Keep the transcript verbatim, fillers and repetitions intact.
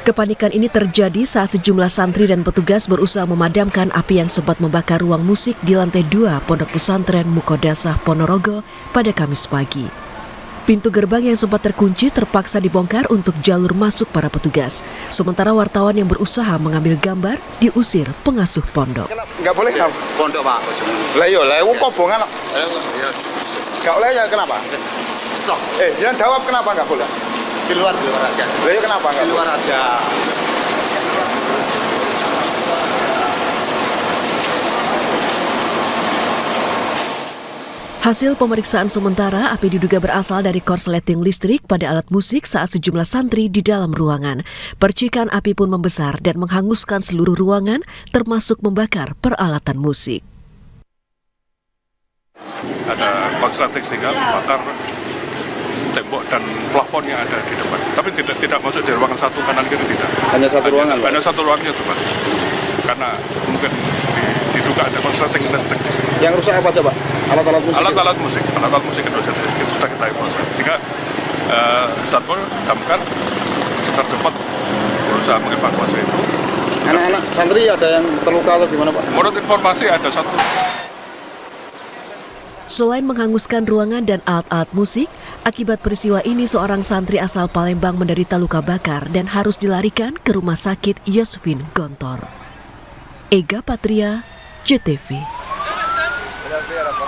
Kepanikan ini terjadi saat sejumlah santri dan petugas berusaha memadamkan api yang sempat membakar ruang musik di lantai dua Pondok Pesantren Mukodasah Ponorogo pada Kamis pagi. Pintu gerbang yang sempat terkunci terpaksa dibongkar untuk jalur masuk para petugas. Sementara wartawan yang berusaha mengambil gambar diusir pengasuh pondok. Nggak boleh kan? Pondok Pak. Lah yo, lah kok bongan. Nggak boleh ya kenapa? Stop. Eh, jangan jawab kenapa nggak boleh? Di luar, di luar aja. Lah yo kenapa nggak? Di luar aja. Hasil pemeriksaan sementara, api diduga berasal dari korsleting listrik pada alat musik saat sejumlah santri di dalam ruangan. Percikan api pun membesar dan menghanguskan seluruh ruangan, termasuk membakar peralatan musik. Ada korsleting sehingga membakar tembok dan plafon yang ada di depan. Tapi tidak tidak masuk di ruangan satu kanan kiri tidak. Hanya satu ruangan. Hanya, hanya satu ruangan itu Pak. Karena mungkin di, diduga ada korsleting listrik di sini. Yang rusak apa aja Pak? Alat-alat musik? Alat-alat musik, alat-alat musik itu sudah kita evakuasi. Jika uh, Satpol Damkar secara cepat berusaha mengevakuasi itu. Anak-anak santri ada yang terluka atau gimana Pak? Menurut informasi ada satu. Selain menghanguskan ruangan dan alat-alat musik, akibat peristiwa ini seorang santri asal Palembang menderita luka bakar dan harus dilarikan ke rumah sakit Yosvin Gontor. Ega Patria, J T V.